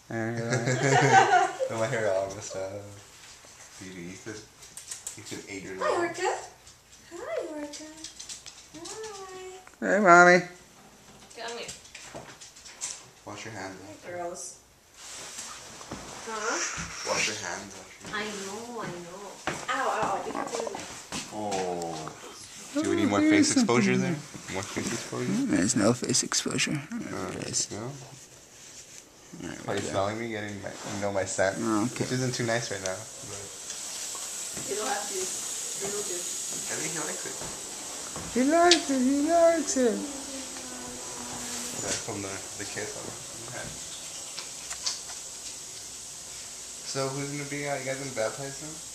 With my hair all messed up. You could aid your Hi, Orca. Hi, Orca. Hi. Hey, mommy. Come here. Wash your hands. Hi, girls. Huh? Wash your hands. I know. Ow, ow, be careful with me. Oh. Do we need more face exposure there? More face exposure? There's no face exposure. No? Are you smelling me? Getting my scent? Okay. Which isn't too nice right now. But You don't have to. You will do. I think he likes it. He likes it. He likes it. That's from the kiss on the head. So who's gonna be? You guys gonna baptize him?